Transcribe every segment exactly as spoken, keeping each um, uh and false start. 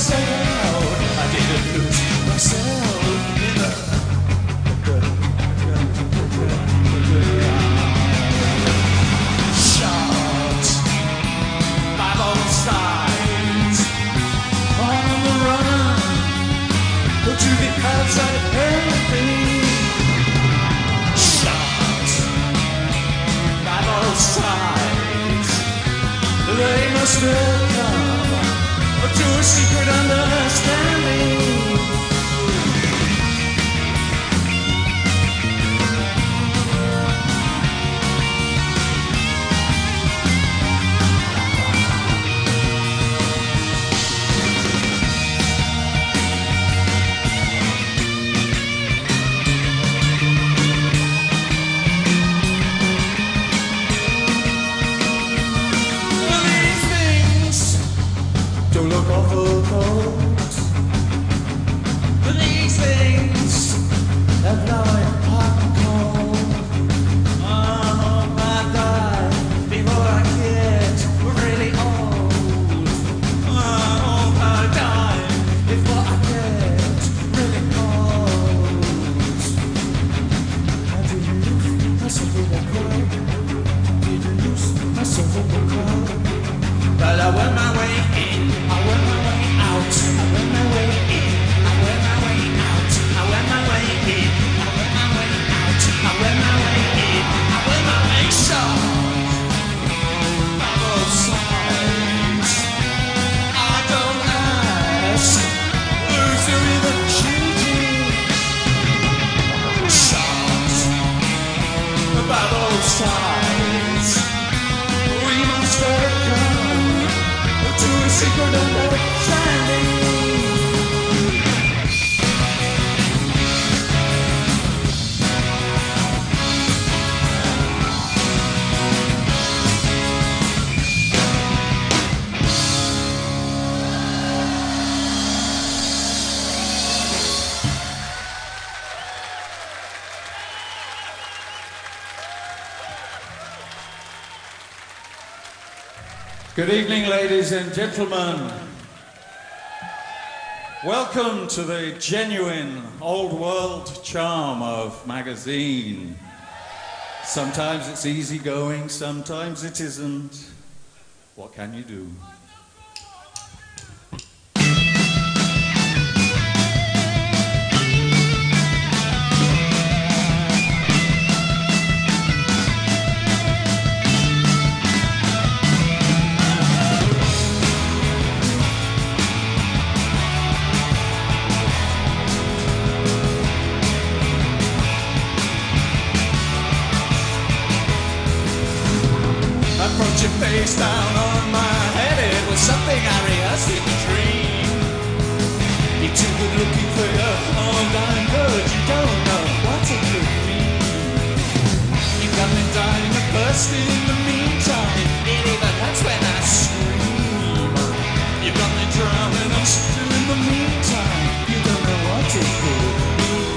myself. I didn't lose myself in the shot by both sides on the run to the outside of everything. Shot by both sides, they must have come to a secret understanding. Awful cold, but these things have now a hot and cold. I hope I die before I get really old. I hope I die before I get really old. I did lose myself in the crowd. Did lose myself in the crowd. But I went my way in. I went my way out, I went my way in, I went my way out, I went my way in, I went my way out, I went my way in, I went my way short. By both sides, I don't ask who's doing the cheating. Short. By both sides, we must have come to a secret understanding. Good evening, ladies and gentlemen. Welcome to the genuine old world charm of magazine. Sometimes it's easygoing, sometimes it isn't. What can you do? Put your face down on my head. It was something I rehearsed in a dream. You're too good looking for your own damn good. You don't know what it could mean. You got me dying to burst in the meantime. It even hurts when I scream. You got me drowning, I'm still in the meantime. You don't know what it could mean.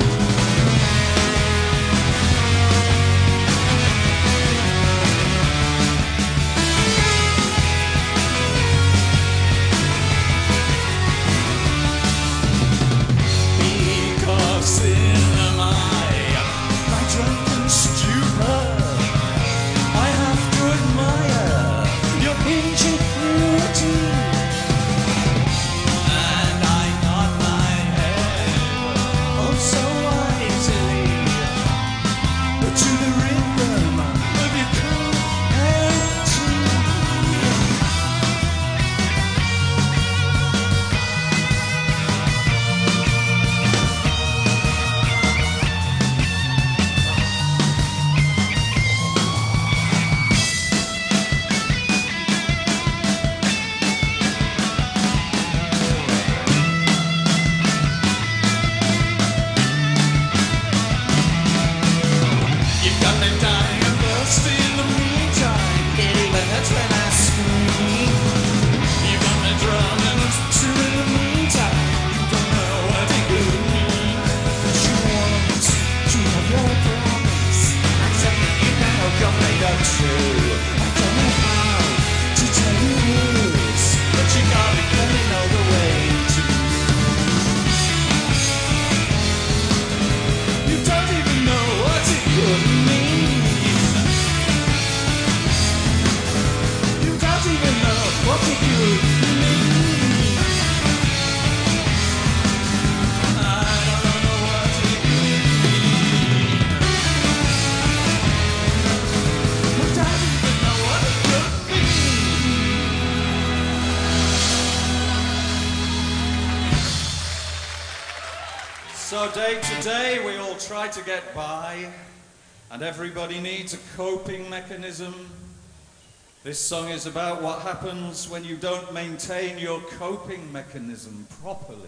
So day to day we all try to get by, and everybody needs a coping mechanism. This song is about what happens when you don't maintain your coping mechanism properly.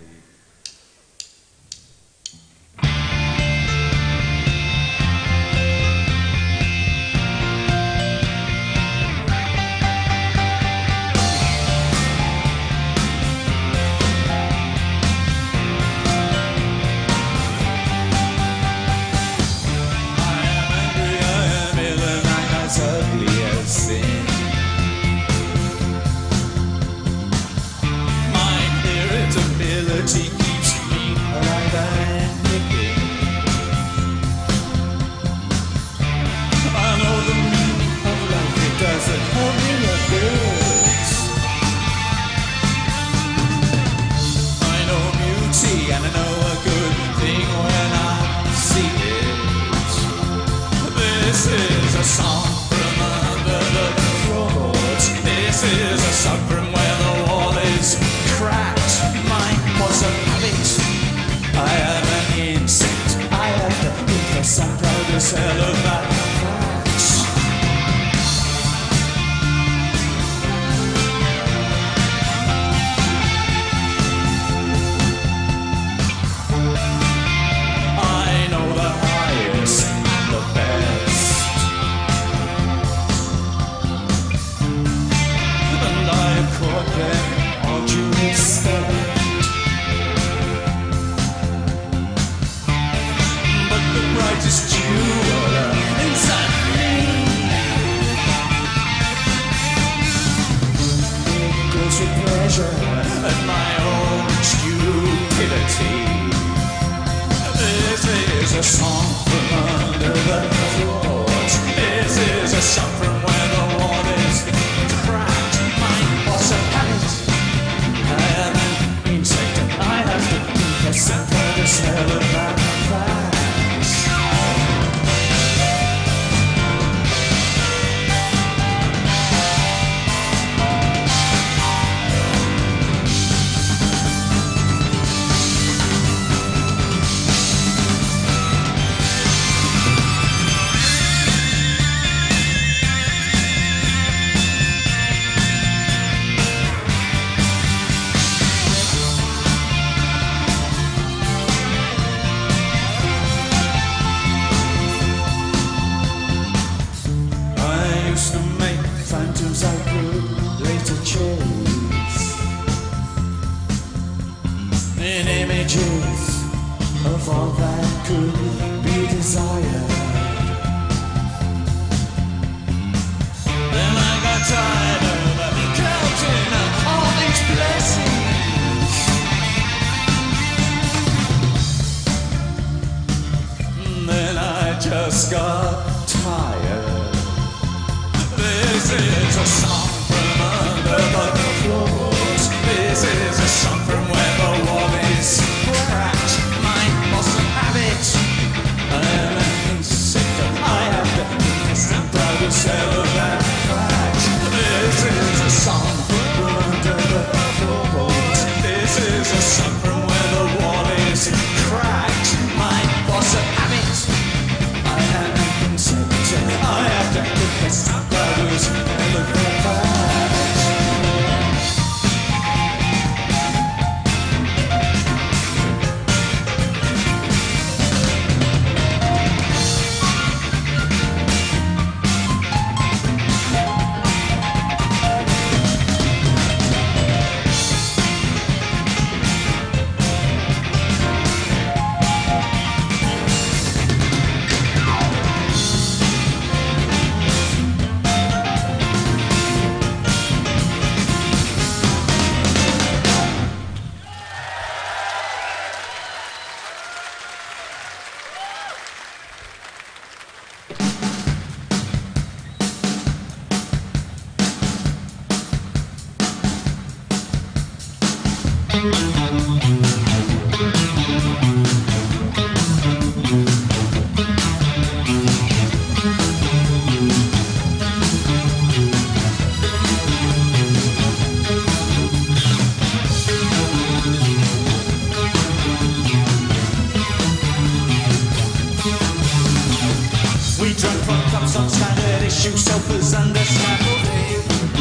Cars on standard issue, sofas under scaffolding.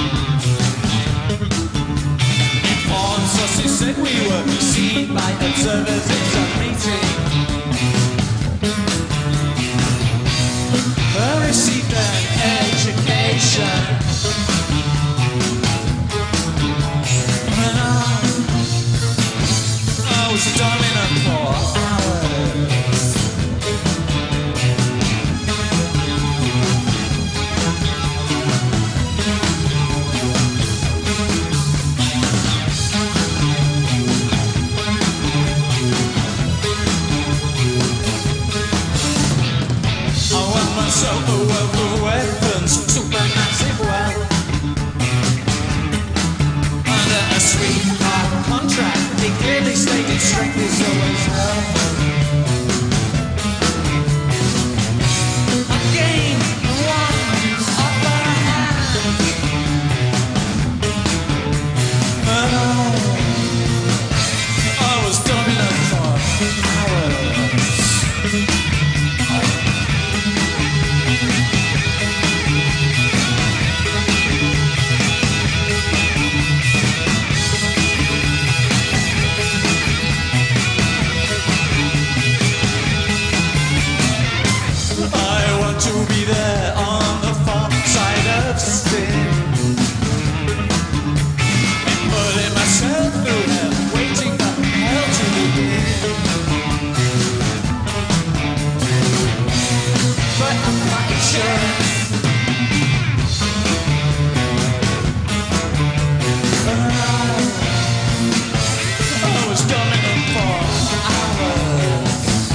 Informed sources said we were seen by observers in some meeting. I received an education, and I, I was dominant for hours. Myself a wealth of weapons, supermassive wealth. Under a sweetheart contract, they clearly stated strength is always health. I gained one upper hand, and I, I was dominant for hours. To be there on the far side of sin, putting myself through hell, waiting for hell to begin. But I'm not sure. I was dominant for hours.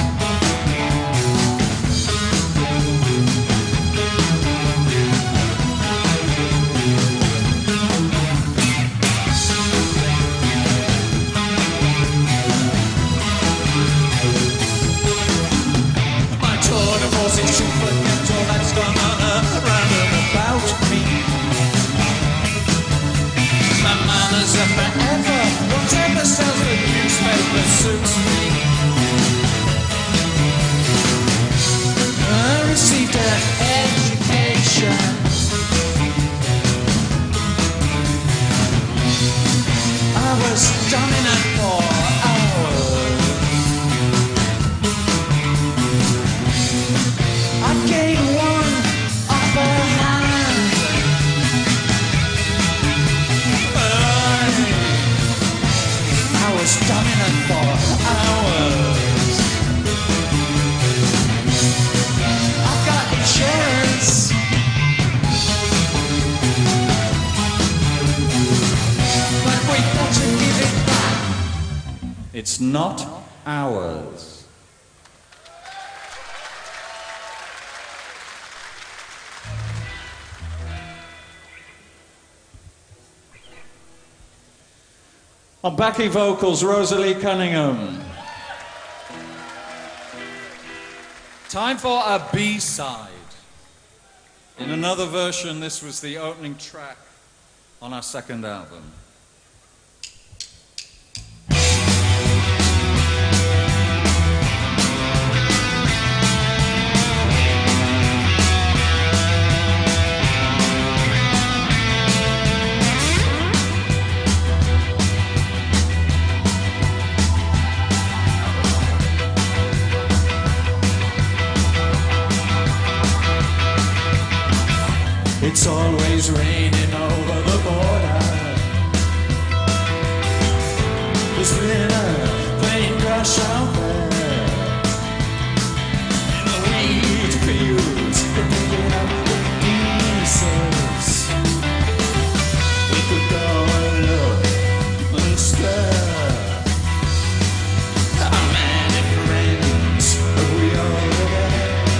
To forget all that's gone on around and about me. My manners are forever. Whatever sells the newspaper suits me. I received an education, I was dominant for hours. I gave one upper hand, I, I was dominant for hours. I got insurance, but we got to give it back. It's not ours. On backing vocals, Rosalie Cunningham. Time for a B-side. In another version, this was the opening track on our second album. It's always raining over the border. There's been a plane crash out there. In the wheat fields, they're picking up the pieces. We could go and look and stare. How many friends have we all got?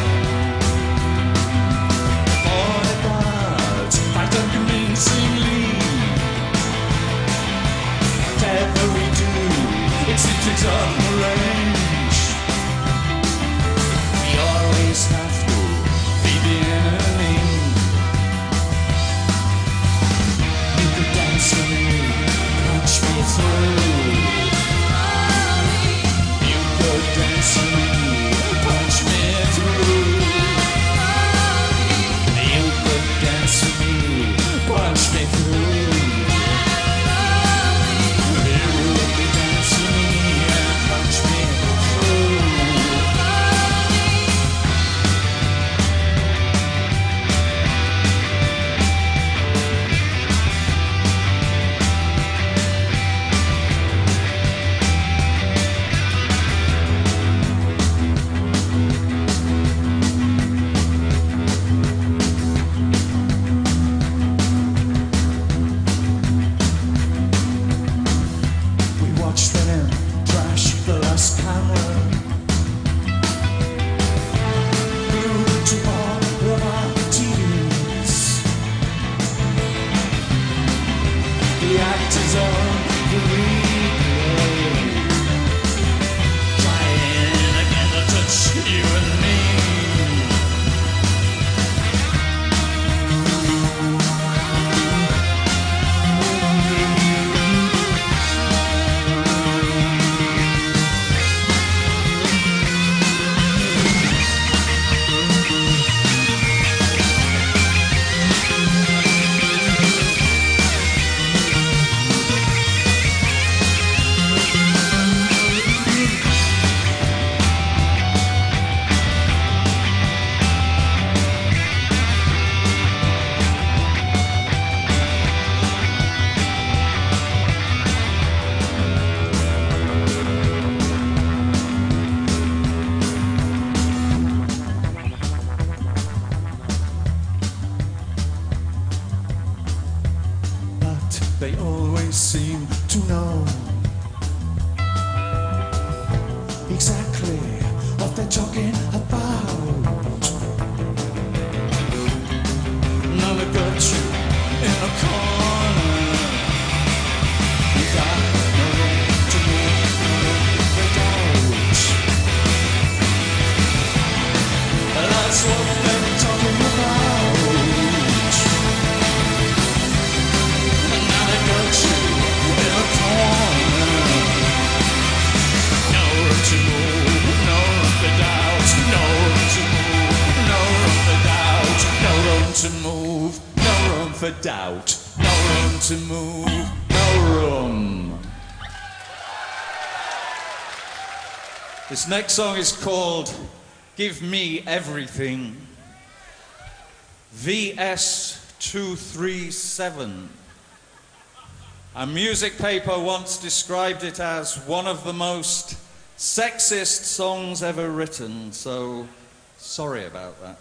Fight unconvincingly. Whatever we do, to know exactly what they're talking about. Now they got you in a corner. You got no room to move, no room to doubt. That's what they're talking about. And now they got you in a corner. No room to move, no room for doubt. No room to move, no room for doubt. No room to move, no room for doubt. No room to move, no room. This next song is called Give Me Everything. V S two three seven. A music paper once described it as one of the most sexist songs ever written, so sorry about that.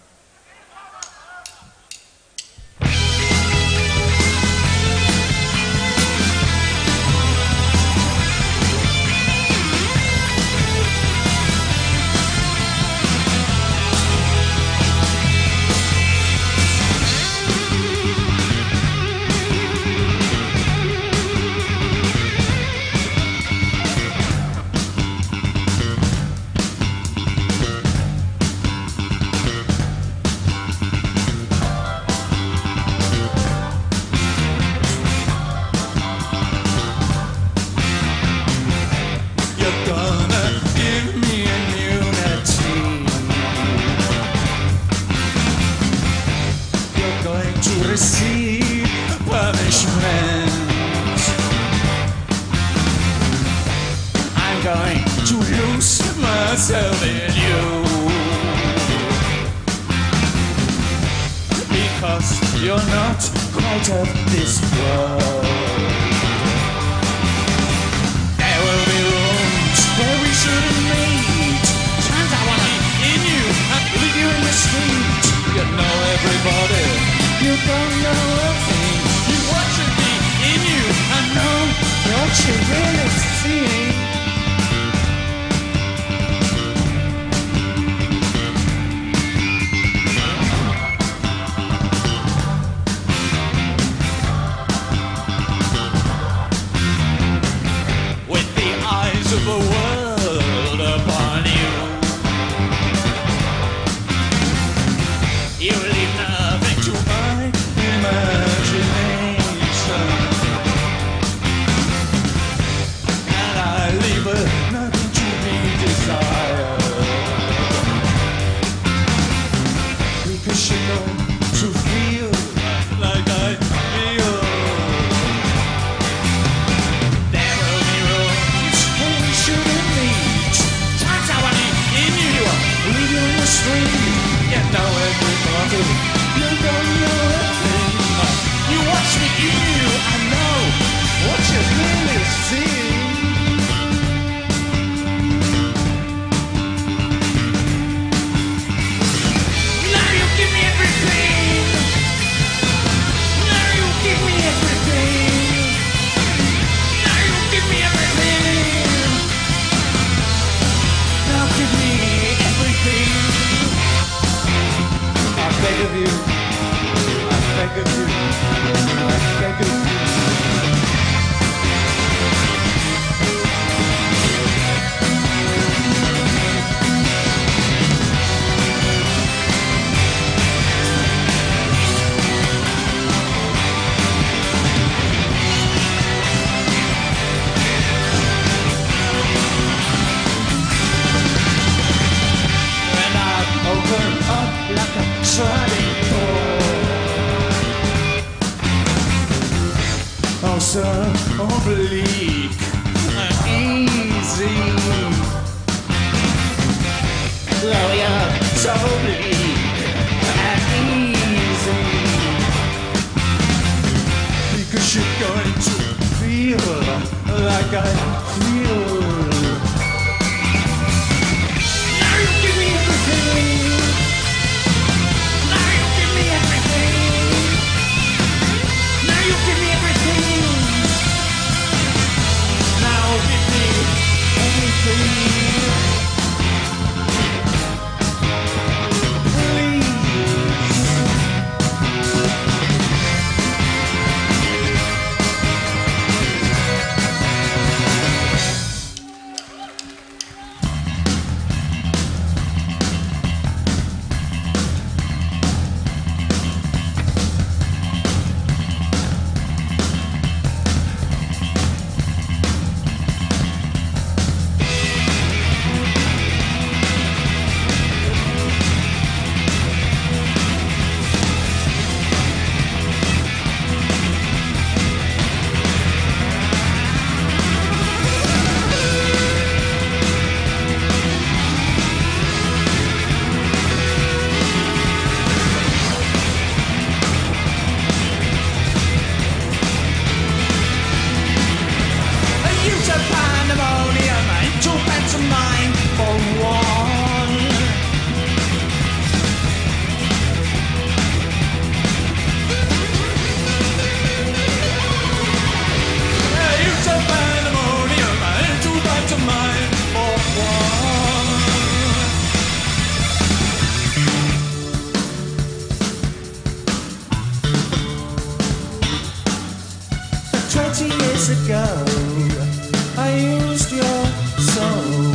lost your soul.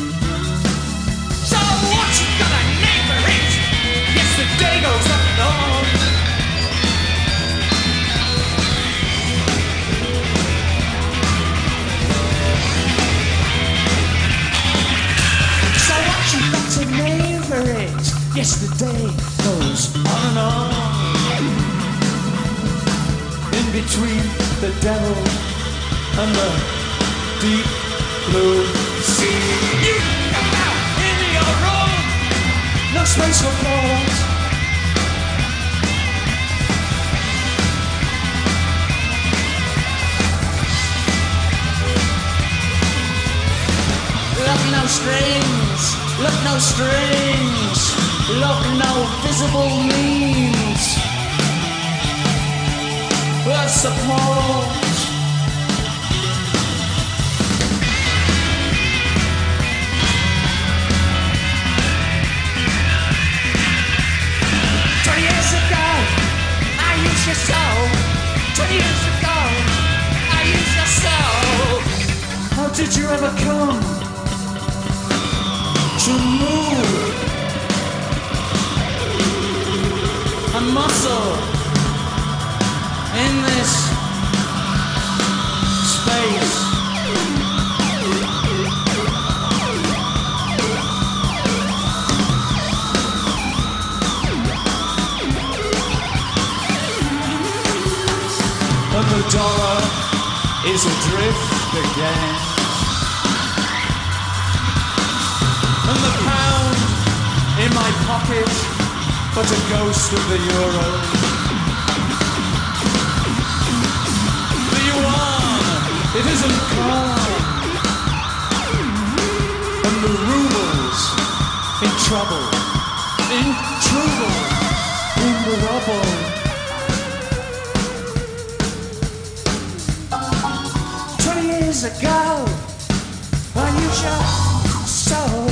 So what you got a name for it? Yes, the day goes on and on. So what you got a name for it? Yes, the day goes on and on. In between the devil and the deep blue sea. You come out in your room. No space for thought. Look no strings, look no strings, look no visible means of support. Twenty years ago, I used your soul. Twenty years ago, I used your soul. How did you ever come to move a muscle in this space? And the dollar is adrift again, and the pound in my pocket but a ghost of the euro. The yuan, it isn't calm, and the rubles in trouble, in trouble, in the rubble. Twenty years ago, when you shot soul.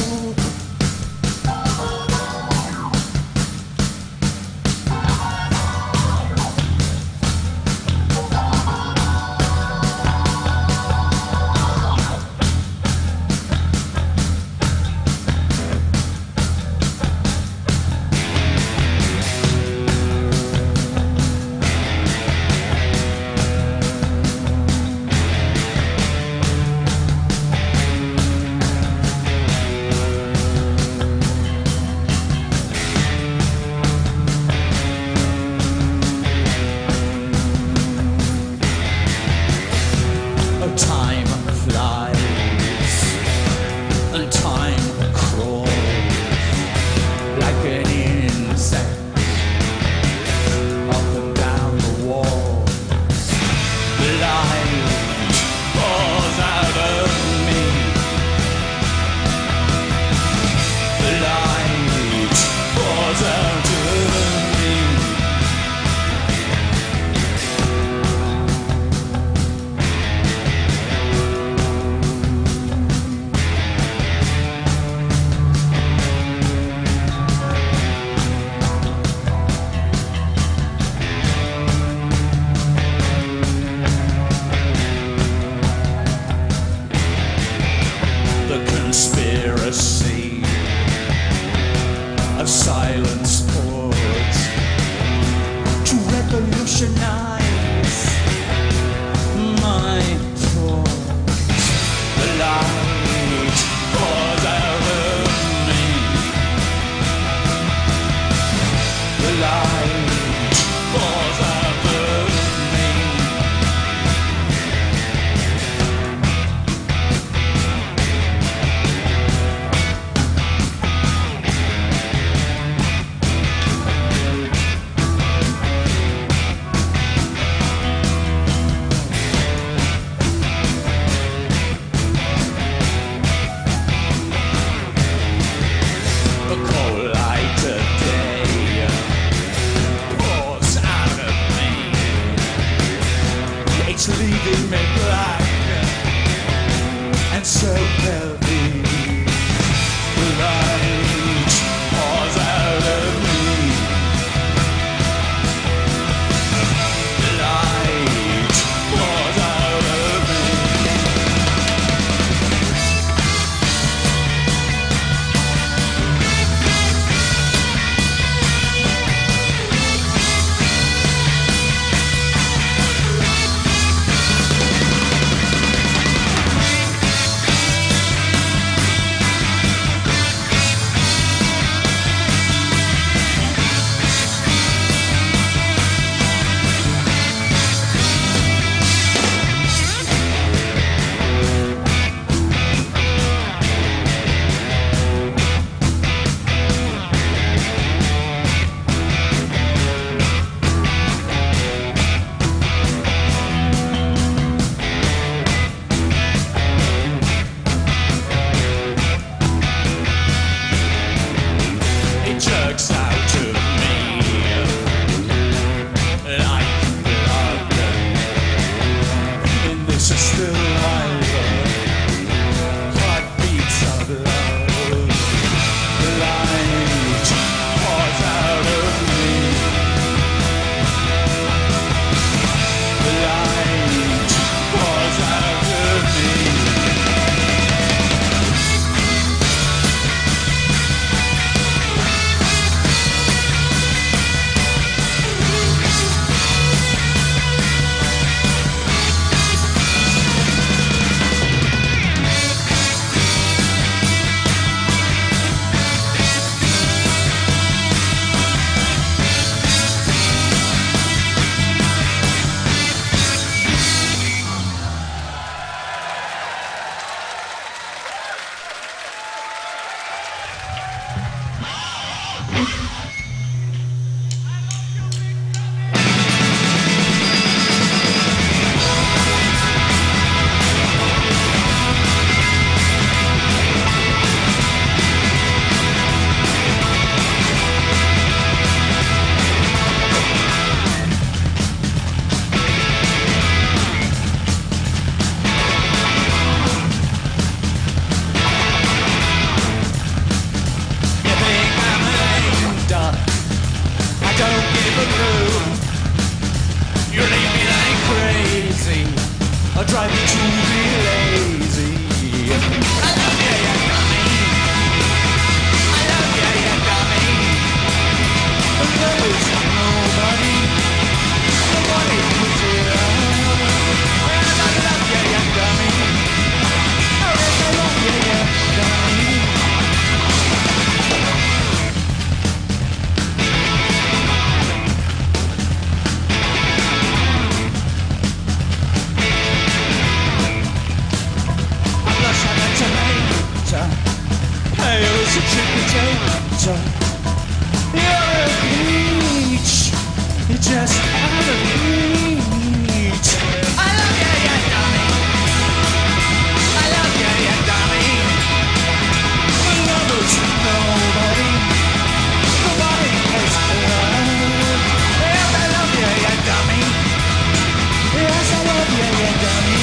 Hey, it was a chick potato. You're a peach. You just have a peach. I love you, you dummy. I love you, you dummy. The lover's nobody. Nobody has love. Yes, I love you, you dummy. Yes, I love you, you dummy.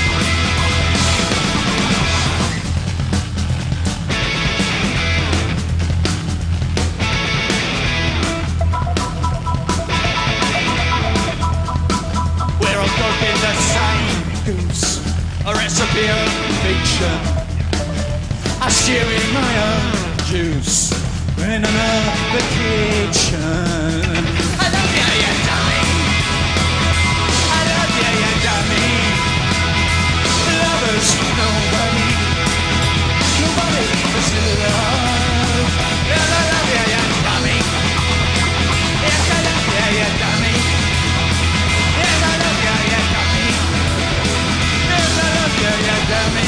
The same goose, a recipe of fiction. I stew in my own juice in another kitchen. I love you, you dummy. I love you, you dummy. Lovers, nobody, nobody is love. Yes, I love you, you dummy. Yes, I love you, you dummy. Yes, I love you, you dummy. Yes, I love you, you dummy.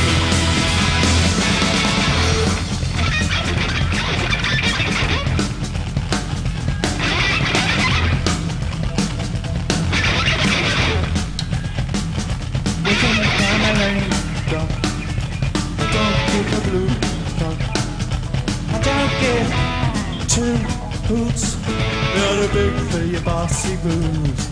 We can down my lane, dog. I don't give a blue dog. I don't give two hoots. You're too big for your bossy boots.